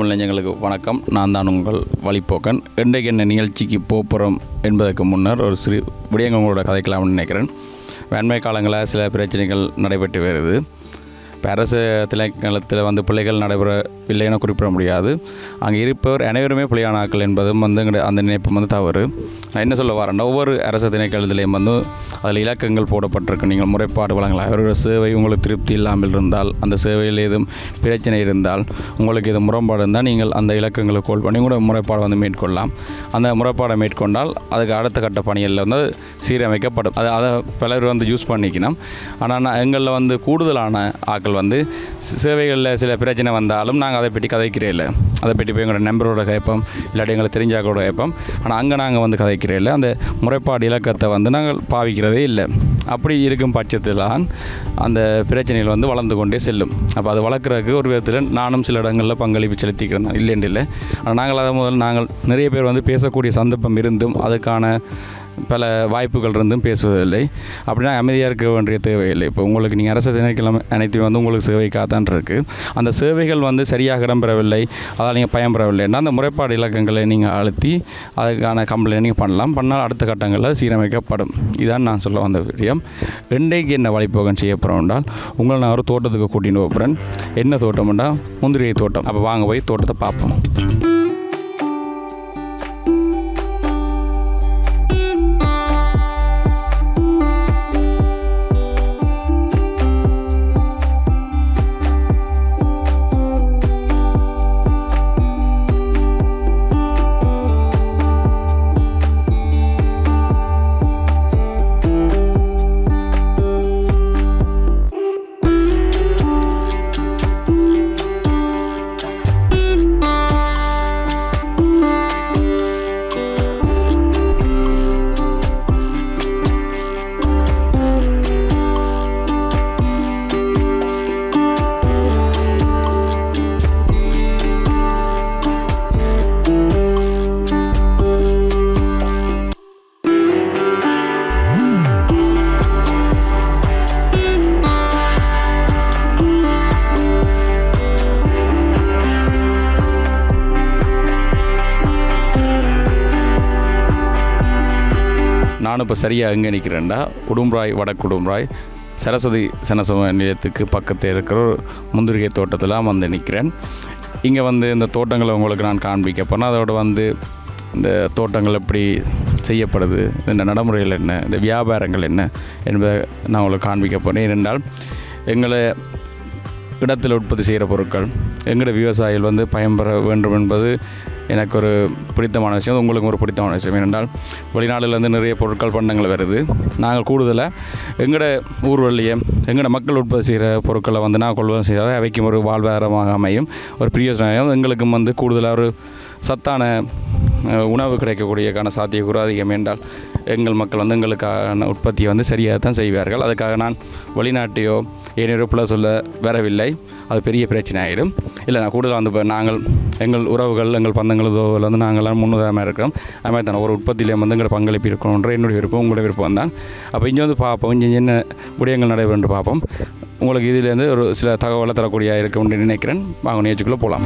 புள்ளஞ்சங்களுக்கு வணக்கம். நான் தான் உங்கள் வழிப்போக்கன். இன்றைக்கு என்ன நிகழ்ச்சிக்கு போகிறோம் என்பதற்கு முன்னர் ஒரு சிறு விடயங்கள் உங்களோட கதைக்கலாம்னு நினைக்கிறேன். அண்மை காலங்களில் சில பிரச்சனைகள் நடைபெற்று வருது. இப்போ அரசு திணைக்களத்தில் பிள்ளைகள் நடைபெறவில்லைன்னு குறிப்பிட முடியாது. அங்கே இருப்பவர் அனைவருமே பிள்ளையான ஆக்கள் என்பதும் அந்த நினைப்பு தவறு. நான் என்ன சொல்ல வரேன்னா, ஒவ்வொரு அரசு திணைக்களத்திலையும் அதில் இலக்கங்கள் போடப்பட்டிருக்கு. நீங்கள் முறைப்பாடு வழங்கலாம். அவரோட சேவை உங்களுக்கு திருப்தி இல்லாமல் இருந்தால், அந்த சேவையில் ஏதும் பிரச்சனை இருந்தால், உங்களுக்கு இது முரண்பாடு இருந்தால் நீங்கள் அந்த இலக்கங்களை கோல் பண்ணி கூட முறைப்பாடு மேற்கொள்ளலாம். அந்த முறைப்பாடை மேற்கொண்டால் அதுக்கு அடுத்த கட்ட பணிகளில் சீரமைக்கப்படும். அதை பலர் யூஸ் பண்ணிக்கணும். ஆனால் எங்களில் கூடுதலான ஆக்கள் சேவைகளில் சில பிரச்சனை வந்தாலும் நாங்கள் அதை பற்றி கதைக்கிறே இல்லை. அதை பற்றி போய் எங்களோட நம்பரோட கேட்போம், இல்லாட்டி எங்களை தெரிஞ்சாக்களோட கேட்போம். ஆனால் அங்கே நாங்கள் கதைக்கிறே இல்லை. அந்த முறைப்பாடு இலக்கத்தை நாங்கள் பாவிக்கிறதே இல்லை. அப்படி இருக்கும் பட்சத்தில் தான் அந்த பிரச்சனைகள் வளர்ந்து கொண்டே செல்லும். அப்போ அது வளர்க்குறதுக்கு ஒரு விதத்தில் நானும் சில இடங்களில் பங்களிப்பு செலுத்திக்கிறேன், இல்லைன்னு இல்லை. ஆனால் நாங்கள் அதை நாங்கள் நிறைய பேர் பேசக்கூடிய சந்தர்ப்பம் இருந்தும் அதுக்கான பல வாய்ப்புகள் இருந்தும் பேசுவதில்லை. அப்படின்னா அமைதியாக இருக்க வேண்டிய தேவையில்லை. இப்போ உங்களுக்கு நீங்கள் அரசு திணைக்களம் அனைத்தையும் உங்களுக்கு சேவைக்காகத்தான் இருக்குது. அந்த சேவைகள் சரியாக இடம்பெறவில்லை, அதால் நீங்கள் பயன்பெறவில்லைன்னா அந்த முறைப்பாடு இலக்கங்களை நீங்கள் அழுத்தி அதுக்கான கம்ப்ளைண்ட் நீங்கள் பண்ணால் அடுத்த கட்டங்களில் சீரமைக்கப்படும். இதான் நான் சொல்ல வந்த விஷயம். இன்றைக்கு என்ன வழிப்போக்கம் செய்ய போகிறோம் என்றால், உங்களை நான் ஒரு தோட்டத்துக்கு கூட்டின்னு போகிறேன். என்ன தோட்டம்னா முந்திரிகை தோட்டம். அப்போ வாங்க போய் தோட்டத்தை பார்ப்போம். நானும் இப்போ சரியாக எங்கே நிற்கிறேன்டா, உடும்புராய் வடக்குடும்புராய் சரஸ்வதி சனசம நிலையத்துக்கு பக்கத்தில் இருக்கிற முந்திரிகை தோட்டத்தில் நிற்கிறேன். இங்கே இந்த தோட்டங்களை உங்களுக்கு நான் காண்பிக்க போனால், அதோட இந்த தோட்டங்கள் எப்படி செய்யப்படுது, இந்த நடைமுறைகள் என்ன, இந்த வியாபாரங்கள் என்ன என்பதை நான் உங்களுக்கு காண்பிக்க போனேன். ஏனென்றால் எங்களை இடத்தில் உற்பத்தி செய்கிற பொருட்கள் எங்களோட விவசாயிகள் பயன்பெற வேண்டும் என்பது எனக்கு ஒரு பிடித்தமான விஷயம், உங்களுக்கு ஒரு பிடித்தமான விஷயம். ஏனென்றால் வெளிநாடுலேருந்து நிறைய பொருட்கள் பண்டங்கள் வருது. நாங்கள் கூடுதலாக எங்களோட ஊர்வழியை எங்களோட மக்கள் உற்பத்தி செய்கிற பொருட்களை நான் கொள்வதும் செய்தால் அவைக்கும் ஒரு வாழ்வாதாரமாக அமையும், ஒரு பிரயோஜனம். எங்களுக்கும் கூடுதலாக ஒரு சத்தான உணவு கிடைக்கக்கூடியக்கான சாத்தியக்கூறு அதிகம். என்றால் எங்கள் மக்கள் எங்களுக்கான உற்பத்தியை சரியாக தான் செய்வார்கள். அதுக்காக நான் வெளிநாட்டையோ ஏனையோ பிள்ளை சொல்ல வரவில்லை. அது பெரிய பிரச்சனை ஆகிடும். இல்லை, நான் கூடுதலாக இப்போ நாங்கள் எங்கள் உறவுகள் எங்கள் பந்தங்கள் நாங்கள்லாம் முன்னுதாரணமாக இருக்கிறோம். அது மாதிரி தானே ஒரு உற்பத்தியிலே எங்களோட பங்களிப்பு இருக்கணுன்ற என்னுடைய விருப்பம், உங்களோட விருப்பம் தான். அப்போ இங்கே பார்ப்போம், இங்கே என்ன விடயங்கள் நடைபெறும் பார்ப்போம். உங்களுக்கு இதிலேருந்து ஒரு சில தகவலை தரக்கூடிய இருக்கும்னு நினைக்கிறேன். வாங்க நிகழ்ச்சிக்குள்ளே போகலாம்.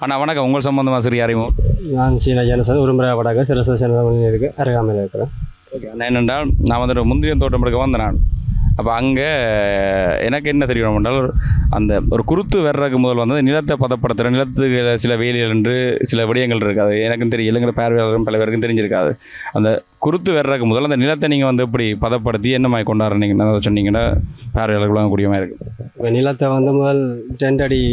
அண்ணா வணக்கம். உங்கள் சம்பந்தமாக சரி அறிமுகம். நான் சீனா ஜனசன் உரும்புற வடக்கு சிரச சேனலுக்கு அருகாமையில் இருக்கிறேன். ஓகே அண்ணா, என்னென்றால் நான் வந்துட்டு முந்திரியம் தோட்டம் எடுக்க வந்தேன் நான். அப்போ அங்கே எனக்கு என்ன தெரியும் என்றால், அந்த ஒரு குருத்து வர்றதுக்கு முதல் வந்து நிலத்தை பதப்படுத்துகிற நிலத்துக்கு சில வேலிகள் என்று சில விடயங்கள் இருக்காது. எனக்கும் தெரியல, இல்லைங்கிற பார்வையாளரும் பல பேருக்கும் தெரிஞ்சிருக்காது. அந்த குருத்து வர்றதுக்கு முதல் அந்த நிலத்தை நீங்கள் வந்து எப்படி பதப்படுத்தி என்ன மாதிரி கொண்டாடுறீங்கன்னா சொன்னீங்கன்னா பார்வையாளர்கள் வாங்கக்கூடியமாக இருக்குது. இப்போ நிலத்தை வந்து முதல் 2 அடி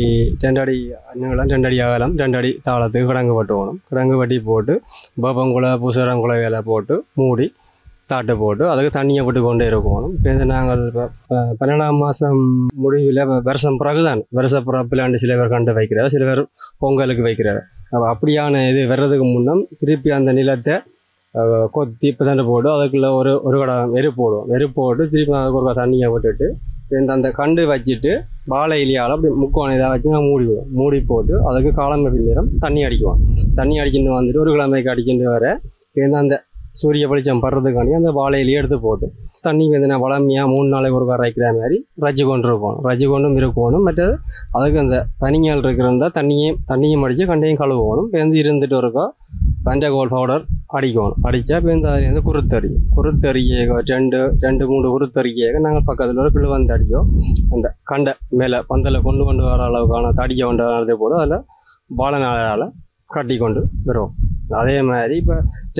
நீளம் 2 அடி அகலம் 2 அடி தாளத்துக்கு கிடங்கு வெட்டு போகணும். கிடங்கு வெட்டி போட்டு வேப்பங்குலை பூசரங்குலை வேலை போட்டு மூடி தாட்டை போட்டு அதுக்கு தண்ணியை விட்டு கொண்டே இருக்கணும். இப்போ இது நாங்கள் இப்போ 12ஆம் மாதம் முடிவில் வருஷம் பிறகு தான் வருஷ பிறப்பிலாண்டு சில பேர் கண்டு வைக்கிறார், சில பேர் பொங்கலுக்கு வைக்கிறார். அப்போ அப்படியான இது வர்றதுக்கு முன்னம் திருப்பி அந்த நிலத்தை கொத்தி இப்போ தண்டை போட்டு அதுக்குள்ளே ஒரு கடம் எரு போட்டு திருப்பி அதுக்கு ஒரு தண்ணியை விட்டுட்டு அந்த கண்டு வச்சுட்டு வாழை இலையால் அப்படி முக்கோணம் இதாக வச்சு நான் மூடி போட்டு அதுக்கு காலமை பின்னிறம் தண்ணி அடிக்குவோம். தண்ணி அடிச்சுட்டு வந்துட்டு ஒரு கிழமைக்கு அடிச்சுட்டு வர அந்த சூரிய வெளிச்சம் படுறதுக்காண்டி அந்த வாழையிலேயே எடுத்து போட்டு தண்ணி வந்து நான் வளமையாக 3 நாளைக்கு ஒரு காரம் வைக்கிற மாதிரி ரஜ்ஜு கொண்டும் இருக்கணும். மற்றது அதுக்கு அந்த பனிங்கள் இருக்கிறதா தண்ணியும் அடித்து கண்டையும் கழுவணும். இப்போ இருந்துட்டு இருக்கா பஞ்சகோல் பவுடர் அடிக்கணும். அடித்தா இப்போ அதுலேருந்து குருத்தறியை 2-3 குருத்தறிக்கையாக நாங்கள் பக்கத்தில் ஒரு பிள்ளை வந்து அடித்தோம். அந்த கண்டை மேலே பந்தலை கொண்டு வர அளவுக்கான தடிக்க கொண்டு போடு அதில் வாழை நாளால் கட்டி கொண்டு வருவோம். அதே மாதிரி இப்போ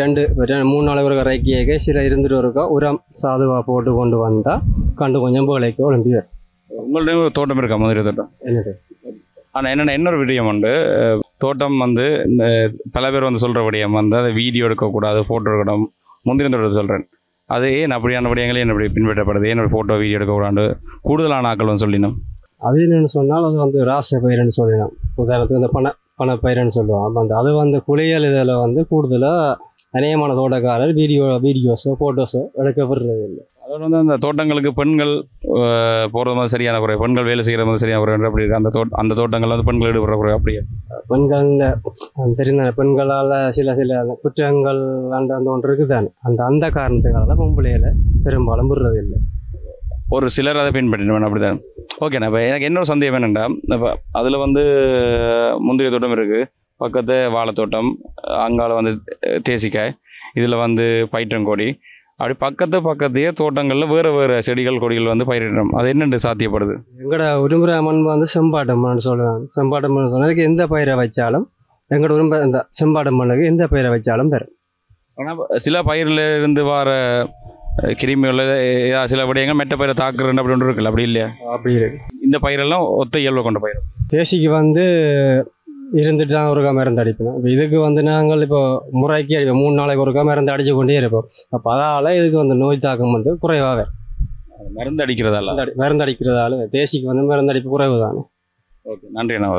3 நாளைக்கு ஒரு கரைக்கியாக சில இருந்துட்டு இருக்கா உரம் சாதுவாக போட்டு கொண்டு வந்தால் கண்டு கொஞ்சம் போலைக்கு ஒழும்பி வரும். உங்கள்ட்ட ஒரு தோட்டம் இருக்கா முந்திரி தோட்டம்? என்னது ஆனால் என்னென்ன இன்னொரு விடயம் உண்டு. தோட்டம் வந்து இந்த பல பேர் வந்து சொல்கிற விடயம் வந்து அதை வீடியோ எடுக்கக்கூடாது, ஃபோட்டோ எடுக்கணும். முந்திரி தோட்டத்தை சொல்கிறேன். அது ஏன் அப்படியான விடயங்களே என்ன இப்படி பின்பற்றப்படுது? ஏன் ஃபோட்டோ வீடியோ எடுக்கக்கூடாது கூடுதலான ஆக்கள் வந்து சொல்லினோம். அது என்னென்னு சொன்னால் அது வந்து ராச பயிர்னு சொல்லணும். உதாரணத்துக்கு இந்த பணப்பயிர்னு சொல்லுவோம். அப்போ அது வந்து குளியல் இதில் வந்து கூடுதலாக அநேகமான தோட்டக்காரர் வீடியோஸோ ஃபோட்டோஸோ எடுக்க விடுறது இல்லை. அதோட வந்து அந்த தோட்டங்களுக்கு பெண்கள் போகிறது மாதிரி சரியான குறை, பெண்கள் வேலை செய்கிற மாதிரி சரியான குறை அப்படி இருக்குது. அந்த தோட்டங்கள் வந்து பெண்கள் ஈடுபடுற குறை அப்படியே பெண்களில் தெரிந்த பெண்களால் சில குற்றங்கள் அந்த ஒன்று இருக்குது தானே. அந்த காரணத்துக்கால பொம்பளையில் பெரும்பாலும் விடுறது இல்லை. ஒரு சிலர் அதை பின்பற்றினேன் அப்படி தான். ஓகேண்ணா, இப்போ எனக்கு இன்னொரு சந்தேகம் வேணுண்டா, இப்போ அதில் வந்து முந்திரி தோட்டம் இருக்குது, பக்கத்து வாழைத்தோட்டம், அங்கால வந்து தேசிக்காய், இதில் வந்து பயிற்றங்கொடி, அப்படி பக்கத்தையே தோட்டங்களில் வேறு செடிகள் கொடிகள் வந்து பயிரிடணும். அது என்னென்று சாத்தியப்படுது? எங்களோட உரும்புற மண் வந்து செம்பாட்டம் மண் சொல்லுவாங்க. செம்பாட்டம் மண் சொன்னதுக்கு எந்த பயிரை வச்சாலும் எங்களோட உரும்ப இந்த செம்பாட்டம் மண்ணுக்கு எந்த பயிரை வச்சாலும் பெறும். ஆனால் சில பயிரில் இருந்து வர கிருமிகள் சில விடயங்கள் மெட்ட பயிரை தாக்குறேன் அப்படி ஒன்று இருக்குல்ல, அப்படி இல்லையா? அப்படி இருக்கு. இந்த பயிரெல்லாம் ஒத்த இயல்பை கொண்ட பயிர். தேசிக்கு வந்து இருந்துட்டு தான் ஒருக்கா மருந்து அடிப்போம். இப்போ இதுக்கு வந்து நாங்கள் இப்போ முறைக்கு அடிப்போம். 3 நாளைக்கு ஒருக்கா மருந்து அடித்து கொண்டே இருப்போம். அப்போ அதால் இதுக்கு வந்து நோய் தாக்கம் வந்து குறைவாக மருந்து அடிக்கிறதால தேசிக்கு வந்து மருந்து அடிப்பு குறைவு தானே. ஓகே, நன்றி அண்ணா.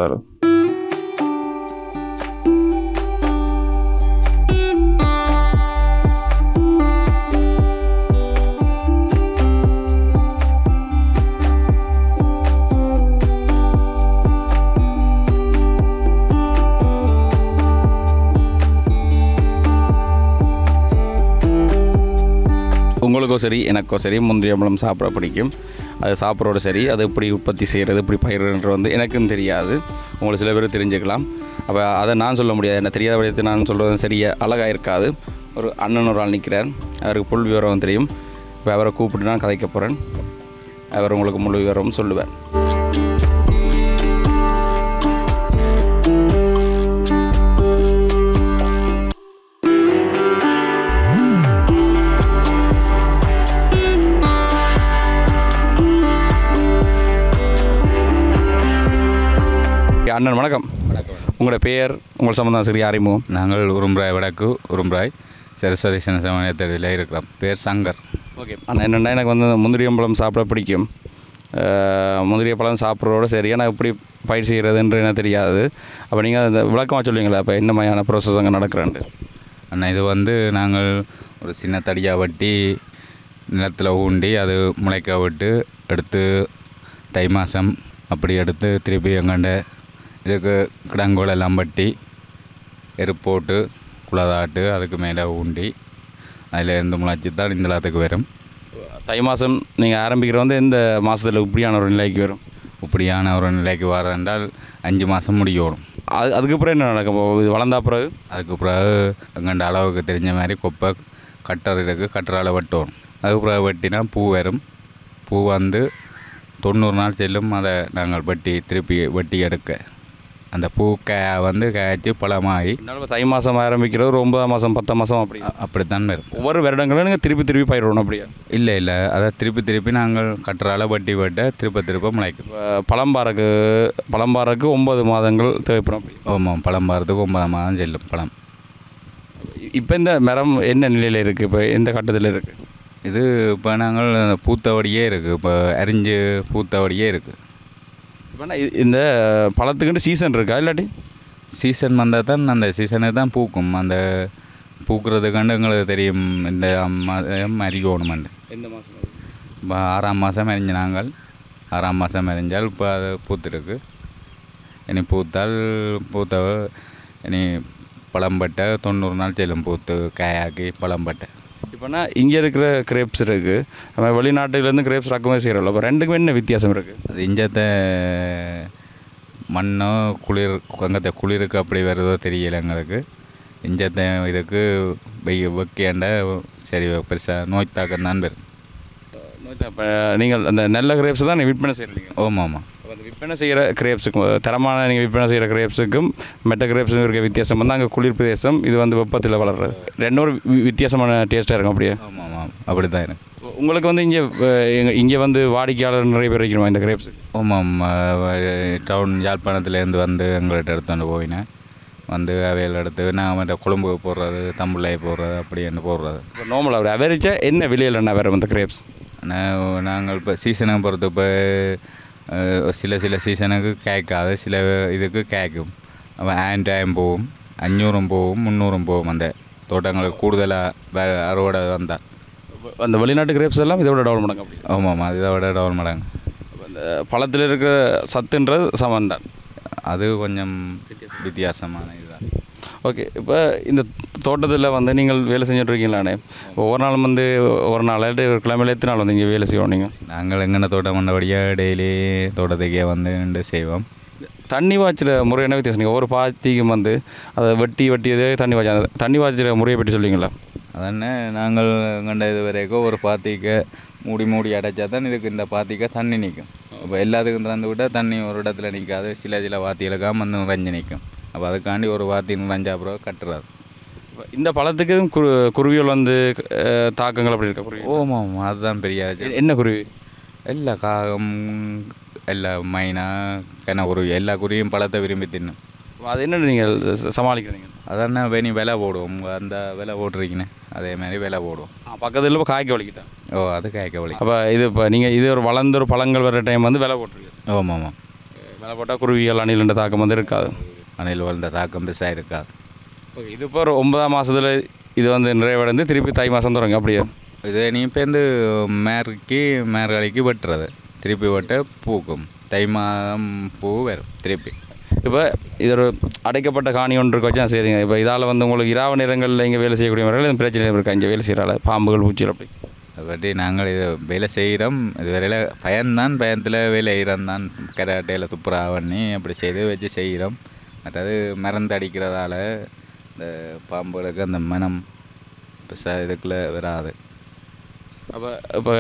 உங்களுக்கோ சரி எனக்கோ சரி முந்திரி அம்பலம் சாப்பிட பிடிக்கும். அது சாப்பிட்றோட சரி, அது எப்படி உற்பத்தி செய்கிறது, எப்படி பயிர்ன்றது வந்து எனக்கும் தெரியாது. உங்களுக்கு சில பேர் தெரிஞ்சுக்கலாம். அப்போ அதை நான் சொல்ல முடியாது. என்ன தெரியாத விடயத்தை நான் சொல்கிறது சரியாக அழகாக இருக்காது. ஒரு அண்ணன் ஒரு ஆள் நிற்கிறார், அவருக்கு புல் விவரம் தெரியும். இப்போ அவரை கூப்பிட்டு நான் கதைக்க போகிறேன். அவர் உங்களுக்கு முழு விவரம் சொல்லுவார். அண்ணன் வணக்கம். உங்களோட பெயர், உங்கள் சம்பந்தம் சரி அறிமுகம்? நாங்கள் உரும்புராய் வடக்கு உரும்புராய் சரஸ்வதி சமயத்தில் இருக்கிறோம். பேர் சங்கர். ஓகே அண்ணா, என்னென்னா எனக்கு வந்து முந்திரி பழம் சாப்பிட பிடிக்கும். முந்திரி பழம் சாப்பிட்றதோட சரி, ஆனால் எப்படி பயிர் செய்கிறதுன்ற எனக்கு தெரியாது. அப்போ நீங்கள் அந்த விளக்கமாக சொல்லுவீங்களா அப்போ என்ன மாதிரியான ப்ரோசஸ் அங்கே நடக்கிறேன்ட்டு? அண்ணா, இது வந்து நாங்கள் ஒரு சின்ன தடியாக வெட்டி நிலத்தில் ஊண்டி அது முளைக்க விட்டு எடுத்து தை மாதம் அப்படி எடுத்து திருப்பி எங்கண்ட இதுக்கு கிடங்கோல் எல்லாம் பட்டி எருப்போட்டு குளதாட்டு அதுக்கு மேலே ஊண்டி அதில் இருந்து முளைச்சி தான் இந்த எல்லாத்துக்கு வரும். தை மாதம் நீங்கள் ஆரம்பிக்கிற வந்து எந்த மாதத்தில் இப்படியான ஒரு நிலைக்கு வரும்? இப்படியான ஒரு நிலைக்கு வர என்றால் 5 மாதம் முடியணும். அதுக்கப்புறம் என்ன நடக்கும் இது வளர்ந்தா பிறகு? அதுக்கு பிறகு எங்கண்ட அளவுக்கு தெரிஞ்ச மாதிரி கொப்பை கட்டர் இருக்குது, கட்டரால் வெட்டணும். அதுக்கு பிறகு வெட்டினா பூ வரும். பூ வந்து 90 நாள் செல்லும். அதை நாங்கள் திருப்பி வெட்டி எடுக்க அந்த பூ வந்து காய்ச்சி பழமாகி தை மாதம் ஆரம்பிக்கிறது ஒரு 9 மாதம் 10 மாதம் அப்படித்தான் வரும். ஒவ்வொரு வருடங்களும் நீங்கள் திருப்பி பயிரிடணும் அப்படியா? இல்லை அதை திருப்பி நாங்கள் கட்டரால் வெட்டி திருப்ப முளைக்கும். பழம்பாறக்கு 9 மாதங்கள் தேவைப்படும். ஆமாம், பழம் பாரத்துக்கு 9 மாதம் செல்லும் பழம். இப்போ இந்த மரம் என்ன நிலையில் இருக்குது? இப்போ எந்த கட்டத்தில் இருக்குது இது? இப்போ நாங்கள் பூத்தவடியே இருக்குது, இப்போ அரிஞ்சு பூத்தவடியே இருக்குது. இப்போனா இந்த பழத்துக்குன்னு சீசன் இருக்கா? இல்லாட்டி சீசன் வந்தால் தான் அந்த சீசனுக்கு தான் பூக்கும். அந்த பூக்கிறதுக்காண்டு எங்களுக்கு தெரியும் இந்த மாதம் அரிக்கணுமெண்டு. எந்த மாதம்? இப்போ 6ஆம் மாதம் அரிஞ்சு நாங்கள் 6ஆம் மாதம் அரிஞ்சால் இப்போ அது பூத்துருக்கு. இனி பூத்த இனி பழம்பட்டை 90 நாள் செல்லும் பூத்து காயாக்கி பழம்பட்டை. இப்போனா இங்கே இருக்கிற கிரேப்ஸ் இருக்குது, நம்ம வெளிநாட்டுலேருந்து கிரேப்ஸ் இறக்குமதி செய்கிறோம். இப்போ ரெண்டுக்கும் என்ன வித்தியாசம் இருக்குது? அது இஞ்சத்தை மண்ணோ அங்கத்தை குளிருக்கு அப்படி வருதோ தெரியல எங்களுக்கு. இஞ்சத்தை இதுக்கு வைக்கேண்ட சரி பெருசாக நோய் தாக்கம் தான் வரும். இப்போ நீங்கள் அந்த நல்ல கிரேப்ஸ் தான் நீங்கள் விற்பனை செய்கிறீங்க? ஆமாம். அந்த விற்பனை செய்கிற கிரேப்ஸுக்கும் தரமான நீங்கள் விற்பனை செய்கிற கிரேப்ஸுக்கும் மெட்ட கிரேப்ஸுக்கும் இருக்க வித்தியாசம் வந்து அங்கே குளிர் பிரதேசம், இது வந்து வெப்பத்தில் வளர்றது. ரெண்டும் வித்தியாசமான டேஸ்ட்டாக இருக்கும் அப்படியே? ஆமாம், அப்படி தான் இருக்கும். உங்களுக்கு வந்து இங்கே வந்து வாடிக்கையாளர் நிறைய பேர் வைக்கணுமா இந்த கிரேப்ஸு? ஆமாம், டவுன் யாழ்ப்பாணத்துலேருந்து வந்து எங்கள்கிட்ட எடுத்துகிட்டு போயினேன். வந்து அவையில் எடுத்து நாங்கள் குழம்பு போடுறது, தம்புள்ளாய் போடுறது, அப்படி என்ன போடுறது. இப்போ நார்மலாக ஒரு அவரேஜாக என்ன விலையில் என்ன வேறு இந்த கிரேப்ஸ்? நாங்கள் இப்போ சீசனை பொறுத்து இப்போ சில சீசனுக்கு காய்க்காது, சில இதுக்கு காய்க்கும். அப்போ 1000 போகும், 500 போகும், 300 போகும். அந்த தோட்டங்களுக்கு கூடுதலாக அறுவடை வந்தால் அந்த வெளிநாட்டு கிரேப்ஸ் எல்லாம் இதோட டெவலப் பண்ணாங்க அப்படி? ஆமாம், இதோட டெவலப் பண்ணாங்க. அந்த பழத்தில் இருக்கிற சத்துன்றது சமன் தான், அது கொஞ்சம் வித்தியாசமான இதுதான். ஓகே. இப்போ இந்த தோட்டத்தில் வந்து நீங்கள் வேலை செஞ்சுட்ருக்கீங்களானே, ஒவ்வொரு நாளும் வந்து ஒரு நாள் ஒரு கிழமையில எத்தனை நாள் வந்து இங்கே வேலை செய்வோம் நீங்கள்? நாங்கள் எங்கன தோட்டம் பண்ணபடியாக டெய்லி தோட்டத்துக்கே வந்து நின்று செய்வோம். தண்ணி வாய்ச்சிற முறை என்ன வித்தியாசம்? நீங்கள் ஒவ்வொரு பாத்திக்கும் வந்து அதை வெட்டியதே தண்ணி வாய்ச்சி, அந்த தண்ணி வாய்ச்சிற முறையை பற்றி சொல்லுவீங்களா? அதனே நாங்கள் கண்ட இது வரைக்கும் ஒரு பாத்திக்கை மூடி அடைச்சா தான் இதுக்கு இந்த பாத்திக்கை தண்ணி நிற்கும். இப்போ எல்லாத்துக்கும் திறந்து விட்டால் தண்ணி ஒரு இடத்துல நிற்காது, சில வாத்திகளுக்காக வந்து நிறைஞ்சு நிற்கும். அப்போ அதுக்காண்டி ஒரு வாத்தி நிறைஞ்சா அப்புறம் கட்டுறாது. இந்த பழத்துக்கு குருவிகள் வந்து தாக்கங்கள் அப்படி இருக்கா? குருவி? ஓமாம், அதுதான் பெரிய. என்ன குருவி? எல்லா காகம், எல்லா மைனா, குருவி, எல்லா குருவியும் பழத்தை விரும்பி தின்னும். அது என்ன நீங்கள் சமாளிக்கிறீங்க? அதானே வேணி விலை போடுவோம். அந்த விலை போட்டுருக்கீங்க அதே மாதிரி விலை போடுவோம். பக்கத்தில் இப்போ காய்க்க வலிக்கிட்டேன். ஓ, அது காய்க்க வலி. அப்போ இது இப்போ நீங்கள் இது ஒரு வளர்ந்த ஒரு பழங்கள் வர டைம் வந்து விலை போட்டுருக்கு? ஆமாம். விலை போட்டால் குருவிகள் அணில் தாக்கம் வந்து இருக்காது? அணில் வளர்ந்த தாக்கம் பெருசாக இருக்காது. ஓகே. இது இப்போ ஒரு 9ஆம் மாதத்தில் இது வந்து நிறைவடைந்து திருப்பி தை மாதம் தொடங்க அப்படியே? இது நீ இப்போ வந்து மேற்காலிக்கு வெட்டுறது, திருப்பி வெட்ட பூக்கும். தை மாதம் பூ வரும் திருப்பி. இப்போ இது ஒரு அடைக்கப்பட்ட காணி ஒன்று வச்சா சரிங்க. இப்போ இதால் வந்து உங்களுக்கு இரவு நேரங்களில் இங்கே வேலை செய்யக்கூடியவர்கள் எதுவும் பிரச்சனை இருக்கா? இங்கே வேலை செய்கிறால பாம்புகள் பூச்சிகள் அப்படி? அதை பற்றி நாங்கள் இதை வேலை செய்கிறோம். இது வரையில் பயத்தில் வேலை செய்கிறோம். கராட்டையில் துப்புரா பண்ணி அப்படி வச்சு செய்கிறோம். மற்றது மருந்து அடிக்கிறதால இந்த பாம்புகளுக்கு அந்த மனம் இதுக்குள்ளே வராது. இப்போ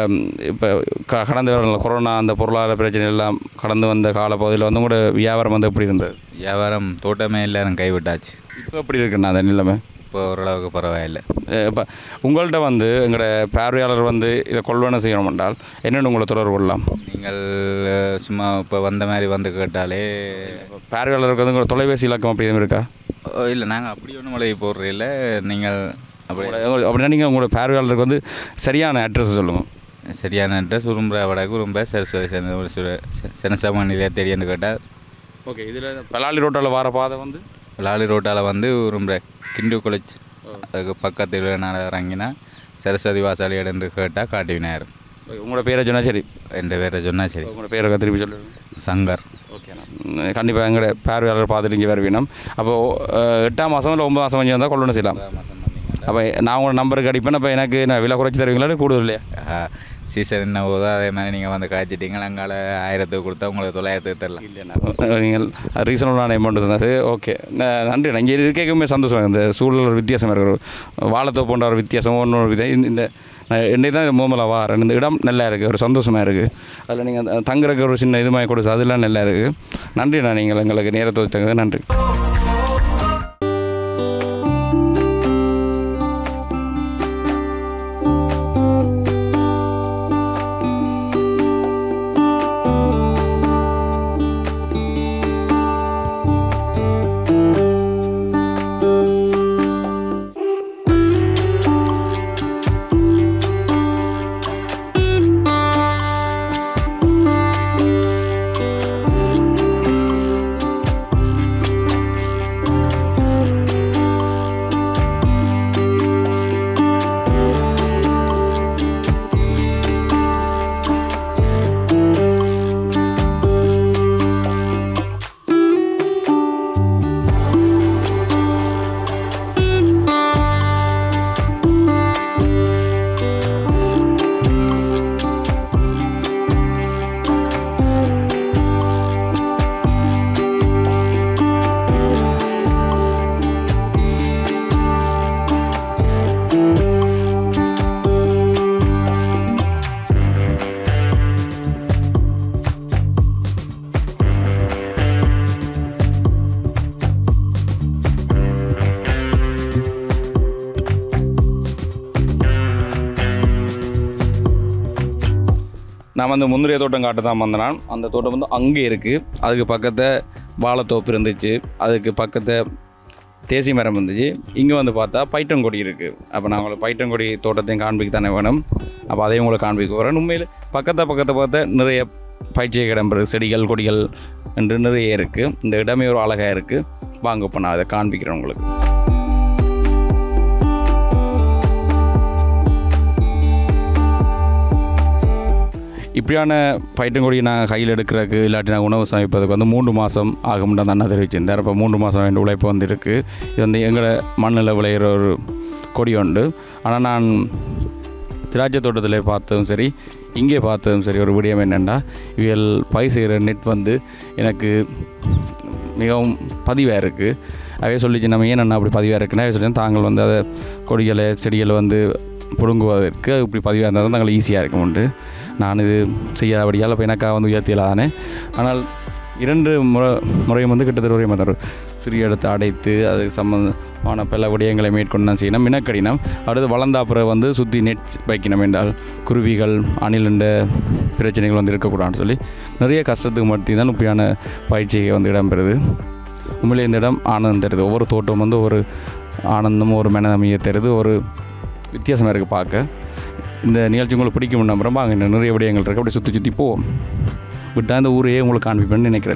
கடந்து வரல கொரோனா அந்த பொருளாதார பிரச்சனை எல்லாம் கடந்து வந்த காலப்பகுதியில் வந்து கூட வியாபாரம் வந்து எப்படி இருந்தது? வியாபாரம் தோட்டமே எல்லாரும் கைவிட்டாச்சு. இப்போ எப்படி இருக்குண்ணா அந்த நிலைமை? இப்போ ஓரளவுக்கு பரவாயில்லை. இப்போ உங்கள்கிட்ட வந்து எங்களோட பார்வையாளர் வந்து இதை கொள்வனை செய்யணும் என்றால் என்னென்னு உங்களை தொடர்பு கொள்ளலாம்? நீங்கள் சும்மா இப்போ வந்த மாதிரி வந்து கேட்டாலே பார்வையாளருக்கு வந்து உங்களோட தொலைபேசி இலக்கம் அப்படி எதுவும் இருக்கா? இல்லை, நாங்கள் அப்படி ஒன்றும் மொழி போடுறதில்ல. நீங்கள் அப்படின்னா நீங்கள் உங்களோட பார்வையாளருக்கு வந்து சரியான அட்ரஸ் சொல்லுங்கள். சரியான அட்ரஸ் உரும்புற வடக்கு உரும்ப செனசாம நிலையாக தெரியுன்னு கேட்டால். ஓகே. இதில் பலாலி ரோட்டால் வர பாதை வந்து லாலி ரோட்டால் வந்து உரும்புற கிண்டு காலேஜ் அதுக்கு பக்கத்தில் இறங்கினா சரஸ்வதி வாசாலி இடன்னு கேட்டால் காட்டி விநாயகர். உங்களோட பேரை சொன்னால் சரி? என் பேரை சொன்னால் சரி. உங்களோட பேரை திருப்பி சொல்லுங்கள். சங்கர். ஓகேண்ணா. கண்டிப்பாக எங்களோட பார்வையாளர் பார்த்துட்டு இங்கே வருவீனம். அப்போது 8ஆம் மாதம் இல்லை 9ஆம் மாதம் வந்தால் கொள்ளணும் செய்யலாம். அப்போ நான் உங்களோட நம்பருக்கு அடிப்பேன். அப்போ எனக்கு நான் விலை குறைச்சி தருவீங்களா கூடுதல் இல்லையா? சீசன் என்ன போதோ அதே மாதிரி நீங்கள் வந்து காய்ச்சிட்டிங்களா அங்கால 1000 கொடுத்தா உங்களுக்கு 900 தரலாம். இல்லைண்ணா நீங்கள் ரீசனபிளான அமௌண்ட் இருந்தால் சரி ஓகே. நன்றி. இங்கே இருக்கவே சந்தோஷம். இந்த சூழல் ஒரு வித்தியாசம் இருக்கிற வாழைத்தோப்பு போன்ற ஒரு வித்தியாசம் ஒன்று வித்தியாசம். இந்த என்னைக்கு தான் மோமலா வாரேன். இந்த இடம் நல்லா இருக்குது, ஒரு சந்தோஷமாக இருக்குது. அதில் நீங்கள் தங்குறதுக்கு ஒரு சின்ன இதுமாதிரி கொடுத்து அதெல்லாம் நல்லா இருக்குது. நன்றிண்ணா, நீங்கள் எங்களுக்கு நேரத்தை ஒதுக்குறது நன்றி. நான் வந்து முந்திரிய தோட்டம் காட்ட தான் வந்தேன். அந்த தோட்டம் வந்து அங்கே இருக்குது. அதுக்கு பக்கத்தில் வாழைத்தோப்பு இருந்துச்சு, அதுக்கு பக்கத்தில் தேசி மரம் இருந்துச்சு. இங்கே வந்து பார்த்தா பைட்டங்கொடி இருக்குது. அப்போ நான் உங்களுக்கு பைட்டங்கொடி தோட்டத்தையும் காண்பிக்க தானே வேணும். அப்போ அதையும் உங்களுக்கு காண்பிக்க வரேன். உண்மையில் பக்கத்தை பார்த்தா நிறைய பயிற்சியை கிடம்புறது செடிகள் கொடிகள் என்று நிறைய இருக்குது. இந்த இடமே ஒரு அழகாக இருக்குது. வாங்க இப்போ நான் அதை காண்பிக்கிறேன் உங்களுக்கு. இப்படியான பயிட்டங்கொடி நான் கையில் எடுக்கிறதுக்கு இல்லாட்டி நான் உணவு சமைப்பதுக்கு வந்து 3 மாதம் ஆகும்னு தான் நான் தெரிவிச்சிருந்தேன். இப்போ 3 மாதம் வேண்டிய உழைப்பு வந்து இருக்குது. இது வந்து எங்களை மண்ணில் விளையிற ஒரு கொடி உண்டு. ஆனால் நான் திராட்சை தோட்டத்தில் பார்த்ததும் சரி, இங்கே பார்த்ததும் சரி, ஒரு விடயம் என்னென்னா இவள் பயிர் செய்கிற நெட் வந்து எனக்கு மிகவும் பதிவாக இருக்குது. அவே சொல்லிச்சு, நம்ம ஏன் அப்படி பதிவாக இருக்குன்னா சொல்லி தாங்கள் வந்து அதை கொடிகளை செடிகளை வந்து பிடுங்குவதற்கு இப்படி பதிவாக இருந்தால் தான் தாங்கள் ஈஸியாக இருக்கும் உண்டு. நான் இது செய்யாதபடியால் இப்போ எனக்காக வந்து உயர்த்தியலாதானே. ஆனால் 2 முறையும் வந்து கிட்டத்தட்ட ஒரே மாதிரி சிறிய இடத்தை அடைத்து அதுக்கு சம்பந்தமான பல விடயங்களை மேற்கொண்டு நான் செய்யணும். மினக்கடினம். அடுத்து வளர்ந்தாப்புறம் வந்து சுற்றி நெட் வைக்கணும் என்றால் குருவிகள் அணில் என்ற பிரச்சனைகள் வந்து இருக்கக்கூடாதுன்னு சொல்லி நிறைய கஷ்டத்துக்கு மட்டும் தான் இப்படியான பயிற்சியை வந்து இடம்பெறுது. உண்மையிலே இந்த இடம் ஆனந்தம் தருது. ஒவ்வொரு தோட்டம் வந்து ஒரு ஆனந்தமும் ஒரு மனதமையை தருது. ஒரு வித்தியாசமாக இருக்குது பார்க்க. இந்த நிகழ்ச்சி உங்களுக்கு பிடிக்கும் நம்புகிறோம். அங்கே நிறைய விடயங்கள் இருக்குது. அப்படி சுற்றி போவோம். விட்டால் இந்த ஊரையே உங்களுக்கு காண்பிப்பேன்னு நினைக்கிறேன்.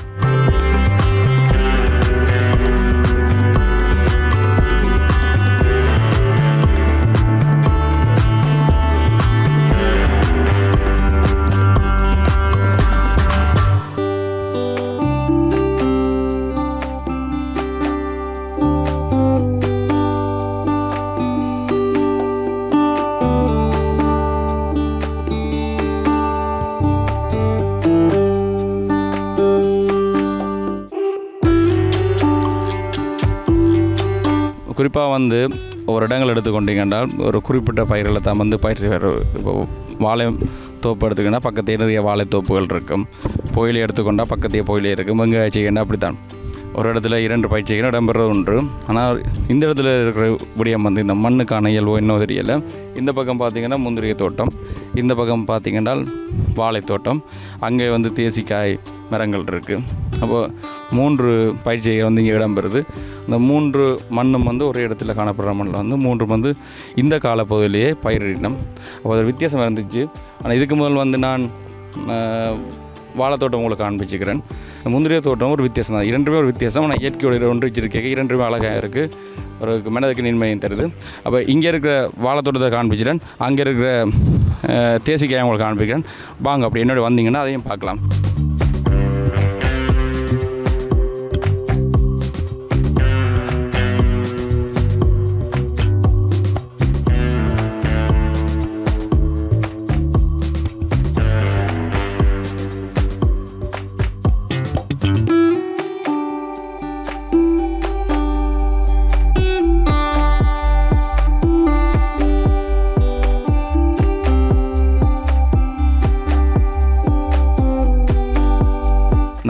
குறிப்பாக வந்து ஒரு இடங்கள் எடுத்துக்கொண்டீங்கன்றால் ஒரு குறிப்பிட்ட பயிர்களை தான் வந்து பயிர் செய்வார். இப்போ வாழை தோப்பு எடுத்துக்கிட்டால் பக்கத்தே நிறைய வாழைத்தோப்புகள் இருக்கும். புயலை எடுத்துக்கொண்டால் பக்கத்தையே புயலே இருக்கும். வெங்காய செய்யணும் அப்படித்தான். ஒரு இடத்துல 2 பயிர் செய்யணும் இடம்பெறது ஒன்று. ஆனால் இந்த இடத்துல இருக்கிற விடயம் வந்து இந்த மண்ணுக்கான இயல்போ இன்னும் தெரியலை. இந்த பக்கம் பார்த்திங்கன்னா முந்திரிய தோட்டம், இந்த பக்கம் பார்த்திங்கன்னா வாழைத்தோட்டம், அங்கே வந்து தேசிக்காய் மரங்கள் இருக்குது. அப்போது 3 பயிர் செய்ய வந்து இங்கே இடம்பெறுது. இந்த 3 மண்ணும் வந்து ஒரு இடத்துல காணப்படுற மண்ணில் வந்து 3 வந்து இந்த காலப்பகுதியிலேயே பயிரிடணும். அப்போ அது வித்தியாசம் இருந்துச்சு. ஆனால் இதுக்கு முதல் வந்து நான் வாழைத்தோட்டம் உங்களுக்கு காண்பிச்சுக்கிறேன். முந்திரிய தோட்டம் ஒரு வித்தியாசம் தான். 2மே ஒரு வித்தியாசம். ஆனால் இயற்கையோட ஒன்று வச்சிருக்கேன். 2மே அழகாக இருக்குது. ஒரு மனதுக்கு நிம்மதியும் தருது. அப்போ இங்கே இருக்கிற வாழைத்தோட்டத்தை காண்பிக்கிறேன், அங்கே இருக்கிற தேசிக்காயை உங்களுக்கு காண்பிக்கிறேன். வாங்க அப்படி என்னோட வந்தீங்கன்னா அதையும் பார்க்கலாம்.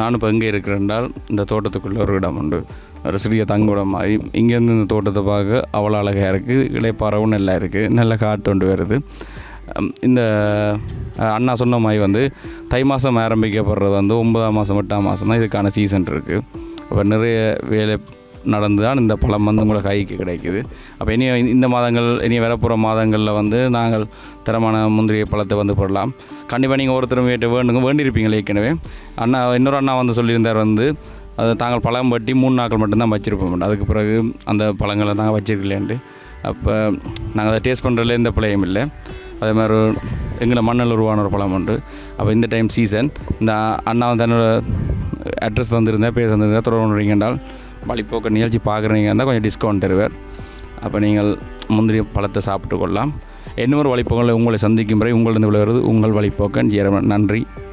நான் இப்போ எங்கே இருக்கிறேன்றால் இந்த தோட்டத்துக்குள்ளே ஒரு இடம் உண்டு, ஒரு சிறிய தங்குடம் மாதிரி. இங்கேருந்து இந்த தோட்டத்தை பார்க்க அவ்வளோ அழகாக இருக்குது, இலைப்பாறவும் நல்லா இருக்குது, நல்ல காற்று கொண்டு வருது. இந்த அண்ணா சொன்ன மாதிரி வந்து தை மாதம் ஆரம்பிக்கப்படுறது வந்து 9ஆம் மாதம் 8ஆம் மாதம் தான் இதுக்கான சீசன் இருக்குது. அப்போ நிறைய வேலை நடந்து தான் இந்த பழம் வந்து உங்களை கைக்கு கிடைக்குது. அப்போ இனி இந்த மாதங்கள் இனி வரப்போகிற மாதங்களில் வந்து நாங்கள் தரமான முந்திரிய பழத்தை வந்து போடலாம். கண்டிப்பாக நீங்கள் ஒருத்தரும் வேண்டியிருப்பீங்களே ஏற்கனவே. இன்னொரு அண்ணா வந்து சொல்லியிருந்தார் வந்து அது தாங்கள் பழம் வெட்டி 3 நாட்கள் மட்டும்தான் வச்சுருப்போம், அதுக்கு பிறகு அந்த பழங்களை நாங்கள் வச்சுருக்கலேன்ட்டு. அப்போ நாங்கள் அதை டேஸ்ட் பண்ணுறதுல எந்த பிள்ளையும் இல்லை. அதே மாதிரி எங்களை மண்ணில் உருவான ஒரு பழம் உண்டு. அப்போ இந்த டைம் சீசன் இந்த அண்ணா வந்து என்னோட அட்ரஸ் தந்துருந்தேன், பேர் தந்துருந்தேன், தொடர்பு என்றால் வழிபோக்க நிகழ்ச்சி பார்க்குறீங்க இருந்தால் கொஞ்சம் டிஸ்கவுண்ட் தருவார். அப்போ நீங்கள் முந்திரி பழத்தை சாப்பிட்டு கொள்ளலாம். இன்னொரு வழிபோக்கில் உங்களை சந்திக்கும் வரை உங்களிடம் விளையாடுவது உங்கள் வழிபோக்கன் ஜெயரமன். நன்றி.